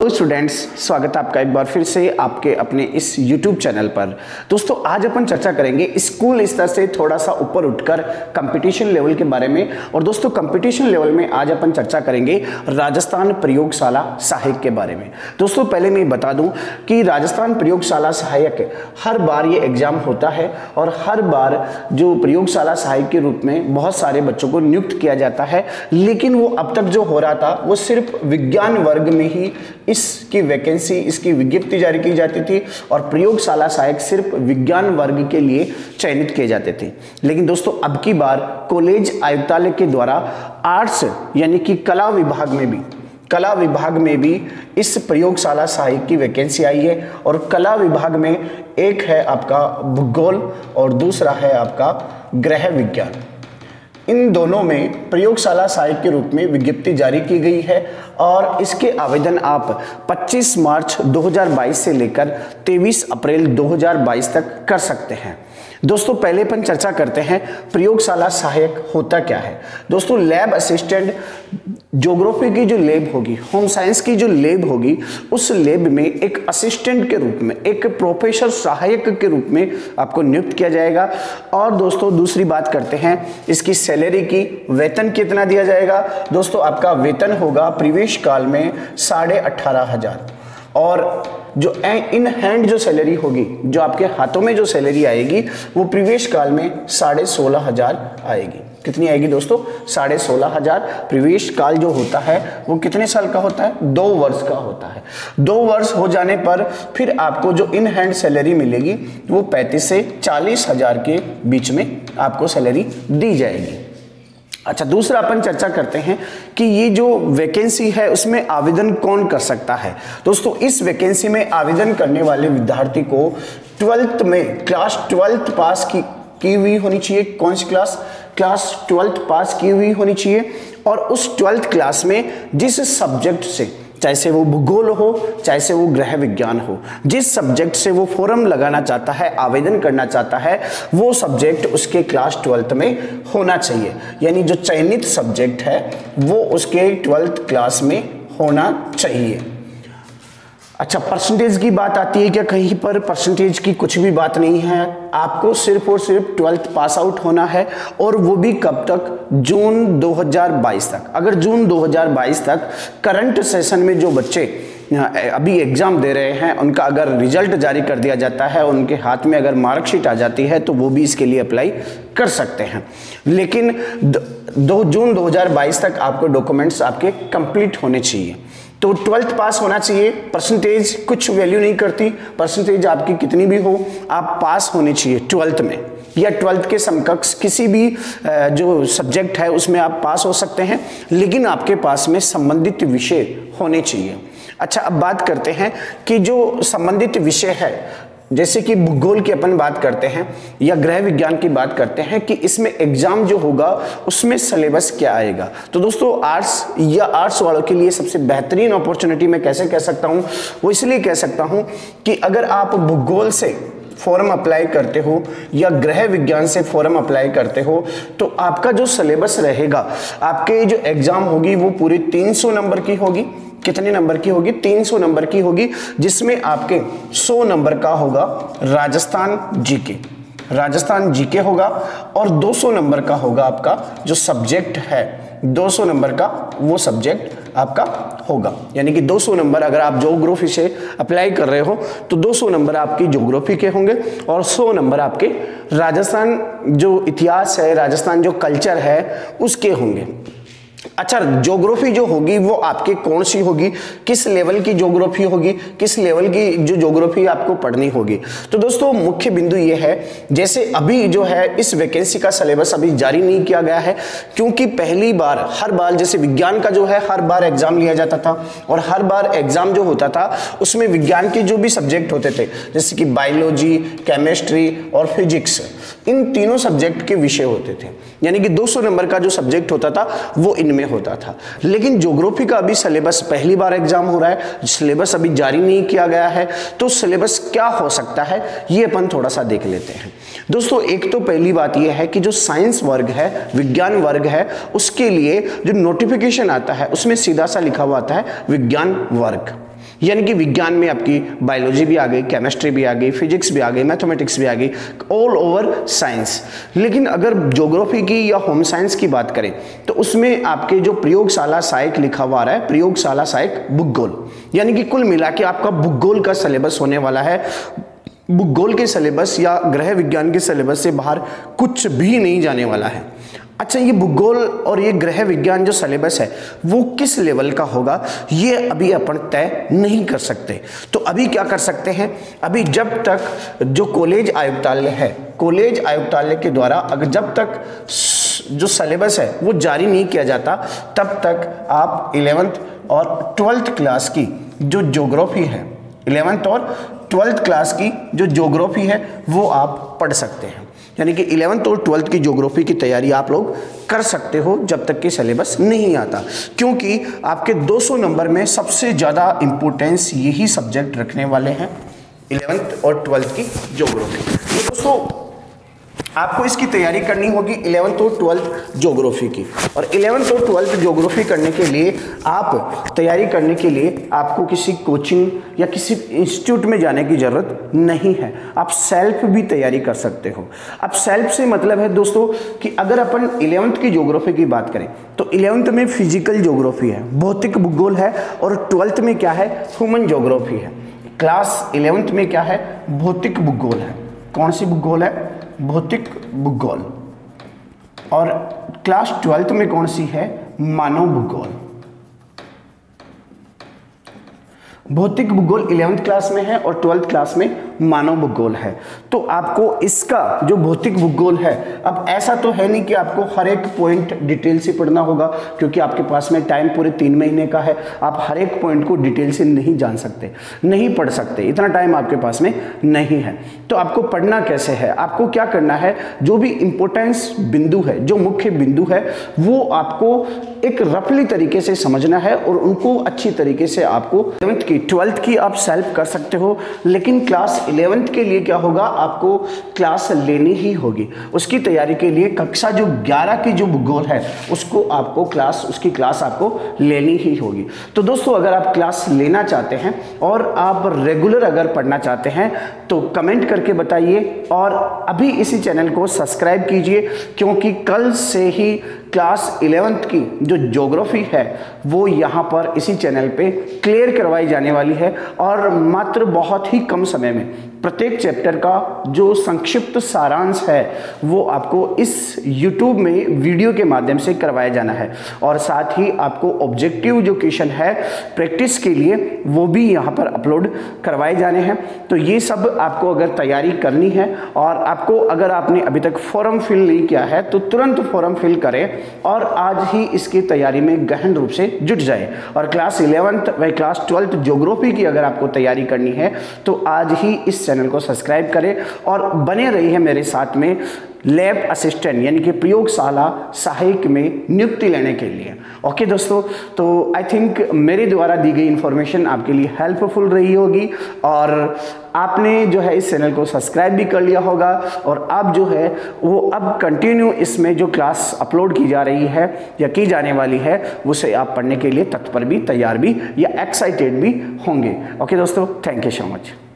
तो स्टूडेंट्स, स्वागत है आपका एक बार फिर से आपके अपने इस YouTube चैनल पर। दोस्तों, आज अपन चर्चा करेंगे स्कूल स्तर से थोड़ा सा ऊपर उठकर कंपटीशन लेवल के बारे में। और दोस्तों, कंपटीशन लेवल में आज अपन चर्चा करेंगे राजस्थान प्रयोगशाला सहायक के बारे में। दोस्तों, पहले मैं बता दूं कि राजस्थान प्रयोगशाला सहायक हर बार ये एग्जाम होता है और हर बार जो प्रयोगशाला सहायक के रूप में बहुत सारे बच्चों को नियुक्त किया जाता है, लेकिन वो अब तक जो हो रहा था वो सिर्फ विज्ञान वर्ग में ही इसकी वैकेंसी, इसकी विज्ञप्ति जारी की जाती थी और प्रयोगशाला सहायक सिर्फ विज्ञान वर्ग के लिए चयनित किए जाते थे। लेकिन दोस्तों, अब की बार कॉलेज आयुक्तालय के द्वारा आर्ट्स यानी कि कला विभाग में भी इस प्रयोगशाला सहायक की वैकेंसी आई है। और कला विभाग में एक है आपका भूगोल और दूसरा है आपका गृह विज्ञान। इन दोनों में प्रयोगशाला सहायक के रूप में विज्ञप्ति जारी की गई है और इसके आवेदन आप 25 मार्च 2022 से लेकर 23 अप्रैल 2022 तक कर सकते हैं। दोस्तों, पहले अपन चर्चा करते हैं प्रयोगशाला सहायक होता क्या है। दोस्तों, लैब असिस्टेंट, ज्योग्राफी की जो लैब होगी, होम साइंस की जो लैब होगी, उस लैब में एक असिस्टेंट के रूप में, एक प्रोफेसर सहायक के रूप में आपको नियुक्त किया जाएगा। और दोस्तों, दूसरी बात करते हैं इसकी सैलरी की, वेतन कितना दिया जाएगा। दोस्तों, आपका वेतन होगा प्रवेश काल में 18,500 और जो इन हैंड जो सैलरी होगी, जो आपके हाथों में जो सैलरी आएगी, वो प्रवेश काल में 16,500 आएगी। कितनी आएगी दोस्तों? 16,500। प्रवेश काल जो होता है वो कितने साल का होता है? 2 वर्ष का होता है। 2 वर्ष हो जाने पर फिर आपको जो इन हैंड सैलरी मिलेगी वो 35 से 40,000 के बीच में आपको सैलरी दी जाएगी। अच्छा, दूसरा अपन चर्चा करते हैं कि ये जो वैकेंसी है उसमें आवेदन कौन कर सकता है। दोस्तों, इस वैकेंसी में आवेदन करने वाले विद्यार्थी को 12th में क्लास 12th पास की हुई होनी चाहिए। कौन सी क्लास? क्लास 12th पास की हुई होनी चाहिए। और उस 12th क्लास में जिस सब्जेक्ट से, चाहे से वो भूगोल हो, चाहे से वो गृह विज्ञान हो, जिस सब्जेक्ट से वो फॉर्म लगाना चाहता है, आवेदन करना चाहता है, वो सब्जेक्ट उसके क्लास 12th में होना चाहिए। यानी जो चयनित सब्जेक्ट है वो उसके 12th क्लास में होना चाहिए। अच्छा, परसेंटेज की बात आती है क्या? कहीं पर परसेंटेज की कुछ भी बात नहीं है। आपको सिर्फ और सिर्फ 12th पास आउट होना है और वो भी कब तक? जून 2022 तक। अगर जून 2022 तक करंट सेशन में जो बच्चे अभी एग्जाम दे रहे हैं, उनका अगर रिजल्ट जारी कर दिया जाता है, उनके हाथ में अगर मार्कशीट आ जाती है, तो वो भी इसके लिए अप्लाई कर सकते हैं। लेकिन 2 जून 2022 तक आपको डॉक्यूमेंट्स आपके कंप्लीट होने चाहिए। तो 12th पास होना चाहिए। परसेंटेज कुछ वैल्यू नहीं करती, परसेंटेज आपकी कितनी भी हो, आप पास होने चाहिए 12th में, या 12th के समकक्ष किसी भी जो सब्जेक्ट है उसमें आप पास हो सकते हैं, लेकिन आपके पास में संबंधित विषय होने चाहिए। अच्छा, अब बात करते हैं कि जो संबंधित विषय है, जैसे कि भूगोल की अपन बात करते हैं या गृह विज्ञान की बात करते हैं कि इसमें एग्जाम जो होगा उसमें सिलेबस क्या आएगा। तो दोस्तों, आर्ट्स वालों के लिए सबसे बेहतरीन अपॉर्चुनिटी मैं कैसे कह सकता हूं, वो इसलिए कह सकता हूं कि अगर आप भूगोल से फॉर्म अप्लाई करते हो या गृह विज्ञान से फॉर्म अप्लाई करते हो, तो आपका जो सिलेबस रहेगा, आपके जो एग्जाम होगी वो पूरी 300 नंबर की होगी। कितने नंबर की होगी? 300 नंबर की होगी, जिसमें आपके 100 नंबर का होगा राजस्थान जीके होगा और 200 नंबर का होगा आपका जो सब्जेक्ट है, 200 नंबर का वो सब्जेक्ट आपका होगा। यानी कि 200 नंबर अगर आप ज्योग्राफी से अप्लाई कर रहे हो तो 200 नंबर आपकी ज्योग्राफी के होंगे और 100 नंबर आपके राजस्थान जो इतिहास है, राजस्थान जो कल्चर है उसके होंगे। अच्छा, ज्योग्राफी जो होगी वो आपके कौन सी होगी, किस लेवल की ज्योग्राफी होगी, किस लेवल की जो ज्योग्राफी आपको पढ़नी होगी। तो दोस्तों, मुख्य बिंदु ये है, जैसे अभी जो है इस वैकेंसी का सिलेबस अभी जारी नहीं किया गया है, क्योंकि पहली बार, हर बार जैसे विज्ञान का जो है हर बार एग्जाम लिया जाता था और हर बार एग्जाम जो होता था उसमें विज्ञान के जो भी सब्जेक्ट होते थे, जैसे कि बायोलॉजी, केमिस्ट्री और फिजिक्स, इन तीनों सब्जेक्ट के विषय होते थे। यानी कि 200 नंबर का जो सब्जेक्ट होता था वो इनमें होता था। लेकिन ज्योग्राफी का अभी सिलेबस, पहली बार एग्जाम हो रहा है, सिलेबस अभी जारी नहीं किया गया है, तो सिलेबस क्या हो सकता है ये अपन थोड़ा सा देख लेते हैं। दोस्तों, एक तो पहली बात यह है कि जो साइंस वर्ग है, विज्ञान वर्ग है, उसके लिए जो नोटिफिकेशन आता है उसमें सीधा सा लिखा हुआ आता है विज्ञान वर्ग। यानी कि विज्ञान में आपकी बायोलॉजी भी आ गई, केमिस्ट्री भी आ गई, फिजिक्स भी आ गई, मैथमेटिक्स भी आ गई, ऑल ओवर साइंस। लेकिन अगर ज्योग्राफी की या होम साइंस की बात करें तो उसमें आपके जो प्रयोगशाला सहायक लिखा हुआ आ रहा है, प्रयोगशाला सहायक भूगोल, यानी कि कुल मिला के आपका भूगोल का सिलेबस होने वाला है। भूगोल के सिलेबस या ग्रह विज्ञान के सिलेबस से बाहर कुछ भी नहीं जाने वाला है। अच्छा, ये भूगोल और ये ग्रह विज्ञान जो सिलेबस है वो किस लेवल का होगा ये अभी अपन तय नहीं कर सकते। तो अभी क्या कर सकते हैं, अभी जब तक जो कॉलेज आयुक्तालय है, कॉलेज आयुक्तालय के द्वारा अगर जब तक जो सिलेबस है वो जारी नहीं किया जाता तब तक आप 11th और 12th क्लास की जो ज्योग्राफी है, 11th और 12th क्लास की जो ज्योग्राफी है वो आप पढ़ सकते हैं। यानी कि 11th और 12th की ज्योग्राफी की तैयारी आप लोग कर सकते हो जब तक कि सिलेबस नहीं आता, क्योंकि आपके 200 नंबर में सबसे ज़्यादा इंपॉर्टेंस यही सब्जेक्ट रखने वाले हैं, 11th और 12th की ज्योग्राफी। तो दोस्तों आपको इसकी तैयारी करनी होगी 11th और 12th ज्योग्राफी की। और 11th और 12th ज्योग्राफी करने के लिए आप तैयारी करने के लिए आपको किसी कोचिंग या किसी इंस्टीट्यूट में जाने की ज़रूरत नहीं है, आप सेल्फ भी तैयारी कर सकते हो। अब सेल्फ से मतलब है दोस्तों कि अगर अपन 11th की ज्योग्राफी की बात करें तो 11th में फिजिकल ज्योग्राफी है, भौतिक भूगोल है, और 12th में क्या है, ह्यूमन ज्योग्राफी है। क्लास 11th में क्या है, भौतिक भूगोल है। कौन सी भूगोल है, भौतिक भूगोल। और क्लास 12th में कौन सी है, मानव भूगोल। भौतिक भूगोल 11th क्लास में है और 12th क्लास में मानव भूगोल है। तो आपको इसका जो भौतिक भूगोल है, अब ऐसा तो है नहीं कि आपको हर एक पॉइंट डिटेल से पढ़ना होगा, क्योंकि आपके पास में टाइम पूरे 3 महीने का है, आप हर एक पॉइंट को डिटेल से नहीं जान सकते, नहीं पढ़ सकते, इतना टाइम आपके पास में नहीं है। तो आपको पढ़ना कैसे है, आपको क्या करना है, जो भी इंपॉर्टेंस बिंदु है, जो मुख्य बिंदु है, वो आपको एक रफली तरीके से समझना है और उनको अच्छी तरीके से आपको 11th की 12th की आप सेल्फ कर सकते हो। लेकिन क्लास 11th के लिए क्या होगा, आपको क्लास लेनी ही होगी। उसकी तैयारी के लिए कक्षा जो 11 की जो भूगोल है उसको आपको उसकी क्लास आपको लेनी ही होगी। तो दोस्तों अगर आप क्लास लेना चाहते हैं और आप रेगुलर अगर पढ़ना चाहते हैं तो कमेंट करके बताइए, और अभी इसी चैनल को सब्सक्राइब कीजिए, क्योंकि कल से ही क्लास 11th की जो ज्योग्राफी है वो यहाँ पर इसी चैनल पे क्लियर करवाई जाने वाली है। और मात्र बहुत ही कम समय में प्रत्येक चैप्टर का जो संक्षिप्त सारांश है वो आपको इस YouTube में वीडियो के माध्यम से करवाया जाना है। और साथ ही आपको ऑब्जेक्टिव जो क्वेश्चन है प्रैक्टिस के लिए वो भी यहाँ पर अपलोड करवाए जाने हैं। तो ये सब आपको अगर तैयारी करनी है और आपको अगर आपने अभी तक फॉर्म फिल नहीं किया है तो तुरंत फॉर्म फिल करें और आज ही इसकी तैयारी में गहन रूप से जुट जाए। और क्लास 11th व क्लास 12th ज्योग्राफी की अगर आपको तैयारी करनी है तो आज ही इस चैनल को सब्सक्राइब करें और बने रहिए मेरे साथ में लैब असिस्टेंट यानी कि प्रयोगशाला सहायक में नियुक्ति लेने के लिए। ओके दोस्तों, तो आई थिंक मेरे द्वारा दी गई इन्फॉर्मेशन आपके लिए हेल्पफुल रही होगी और आपने जो है इस चैनल को सब्सक्राइब भी कर लिया होगा। और अब जो है वो अब कंटिन्यू इसमें जो क्लास अपलोड की जा रही है या की जाने वाली है उसे आप पढ़ने के लिए तत्पर भी, तैयार भी या एक्साइटेड भी होंगे। ओके दोस्तों, थैंक यू सो मच।